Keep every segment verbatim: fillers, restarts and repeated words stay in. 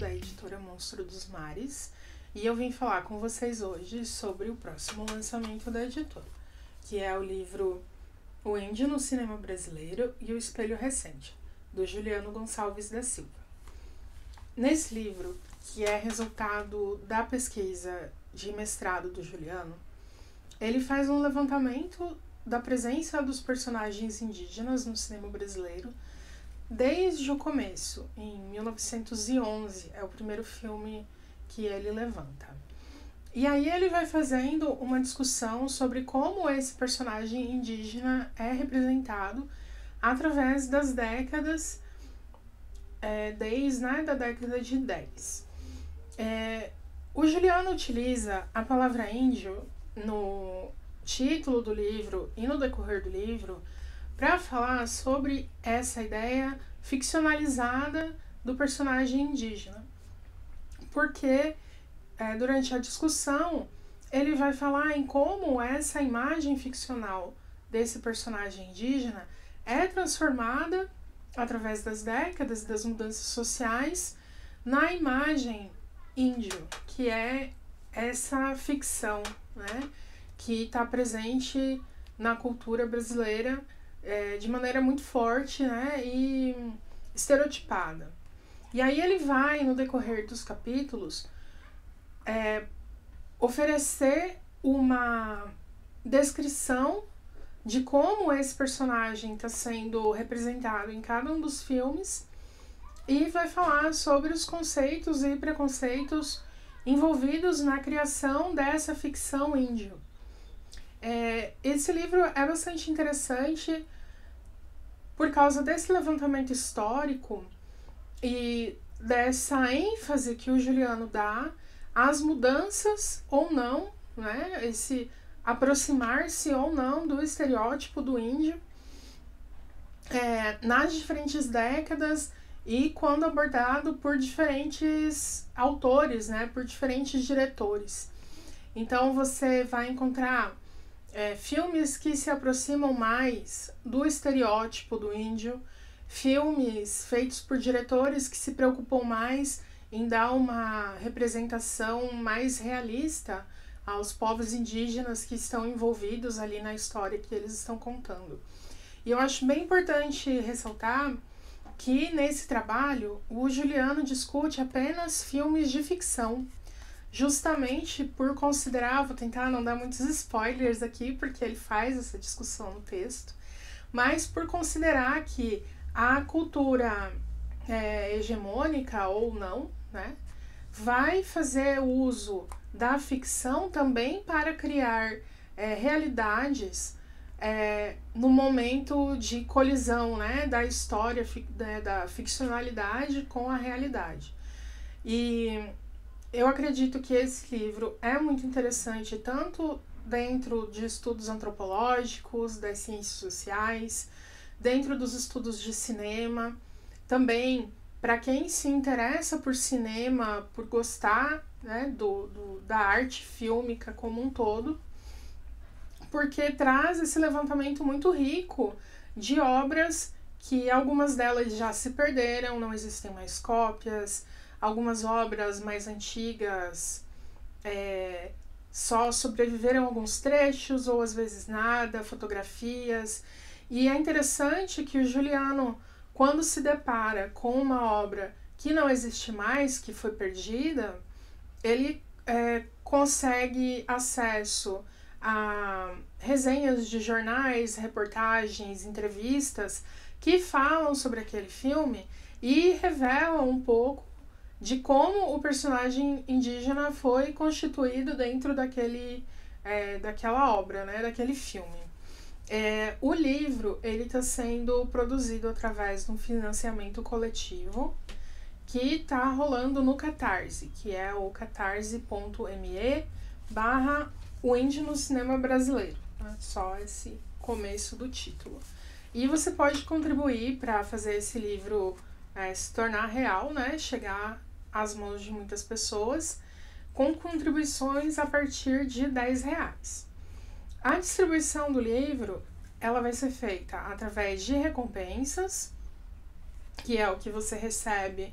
da editora Monstro dos Mares, e eu vim falar com vocês hoje sobre o próximo lançamento da editora, que é o livro O Índio no Cinema Brasileiro e o Espelho Recente, do Juliano Gonçalves da Silva. Nesse livro, que é resultado da pesquisa de mestrado do Juliano, ele faz um levantamento da presença dos personagens indígenas no cinema brasileiro desde o começo, em mil novecentos e onze, é o primeiro filme que ele levanta. E aí ele vai fazendo uma discussão sobre como esse personagem indígena é representado através das décadas, é, desde né, da década de dez. É, o Juliano utiliza a palavra índio no título do livro e no decorrer do livro para falar sobre essa ideia ficcionalizada do personagem indígena. Porque é, durante a discussão ele vai falar em como essa imagem ficcional desse personagem indígena é transformada através das décadas, das mudanças sociais, na imagem índio, que é essa ficção, né, que está presente na cultura brasileira é, de maneira muito forte, né, e estereotipada. E aí ele vai, no decorrer dos capítulos, é, oferecer uma descrição de como esse personagem está sendo representado em cada um dos filmes e vai falar sobre os conceitos e preconceitos envolvidos na criação dessa ficção índio. É, esse livro é bastante interessante por causa desse levantamento histórico e dessa ênfase que o Juliano dá às mudanças ou não, né, esse aproximar-se ou não do estereótipo do índio é, nas diferentes décadas e quando abordado por diferentes autores, né, por diferentes diretores. Então você vai encontrar é, filmes que se aproximam mais do estereótipo do índio, filmes feitos por diretores que se preocupam mais em dar uma representação mais realista aos povos indígenas que estão envolvidos ali na história que eles estão contando. E eu acho bem importante ressaltar que nesse trabalho o Juliano discute apenas filmes de ficção, justamente por considerar, vou tentar não dar muitos spoilers aqui, porque ele faz essa discussão no texto, mas por considerar que a cultura é, hegemônica ou não, né, vai fazer uso da ficção também para criar é, realidades é, no momento de colisão, né, da história, né, da ficcionalidade com a realidade. E eu acredito que esse livro é muito interessante, tanto dentro de estudos antropológicos, das ciências sociais, dentro dos estudos de cinema, também para quem se interessa por cinema, por gostar, né, do, do, da arte fílmica como um todo, porque traz esse levantamento muito rico de obras que algumas delas já se perderam, não existem mais cópias, algumas obras mais antigas é, só sobreviveram alguns trechos ou às vezes nada, fotografias. E é interessante que o Juliano, quando se depara com uma obra que não existe mais, que foi perdida, ele é, consegue acesso a resenhas de jornais, reportagens, entrevistas que falam sobre aquele filme e revelam um pouco de como o personagem indígena foi constituído dentro daquele, é, daquela obra, né, daquele filme. É, o livro ele está sendo produzido através de um financiamento coletivo que está rolando no Catarse, que é o catarse.me barra o índio no cinema brasileiro. Né? Só esse começo do título. E você pode contribuir para fazer esse livro é, se tornar real, né? Chegar às mãos de muitas pessoas, com contribuições a partir de dez reais. A distribuição do livro ela vai ser feita através de recompensas, que é o que você recebe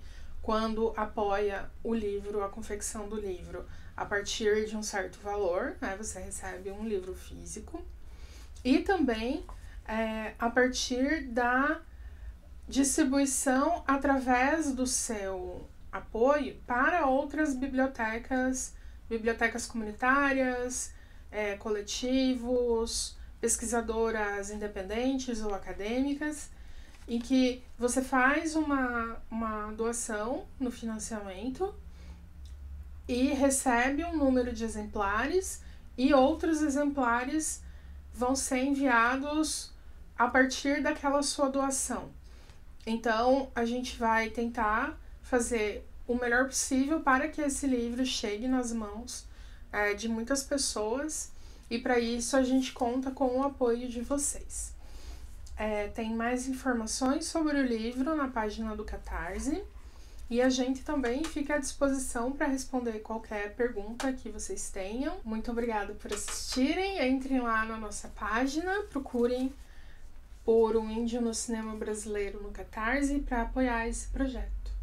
quando apoia o livro, a confecção do livro, a partir de um certo valor, né? Você recebe um livro físico. E também é, a partir da distribuição através do seu apoio para outras bibliotecas, bibliotecas comunitárias, é, coletivos, pesquisadoras independentes ou acadêmicas, em que você faz uma, uma doação no financiamento e recebe um número de exemplares e outros exemplares vão ser enviados a partir daquela sua doação. Então, a gente vai tentar fazer o melhor possível para que esse livro chegue nas mãos é, de muitas pessoas, e para isso a gente conta com o apoio de vocês. É, tem mais informações sobre o livro na página do Catarse, e a gente também fica à disposição para responder qualquer pergunta que vocês tenham. Muito obrigada por assistirem. Entrem lá na nossa página, procurem por Um Índio no Cinema Brasileiro no Catarse para apoiar esse projeto.